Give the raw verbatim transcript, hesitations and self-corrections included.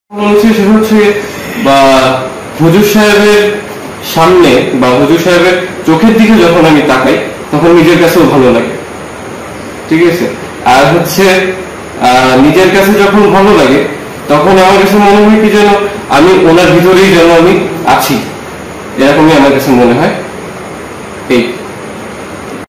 বলছি সেটা হচ্ছে বা হুজুর সাহেবের সামনে বা হুজুর সাহেবের চোখের দিকে যখন আমি তাকাই তখন নিজের কাছেও ভালো লাগে, ঠিক আছে। আর হচ্ছে নিজের কাছে যখন ভালো লাগে তখন আমার কাছে মনে হয় কি যেন আমি ওনার ভিতরেই যেন আমি আছি, এরকমই আমার কাছে মনে হয়। এই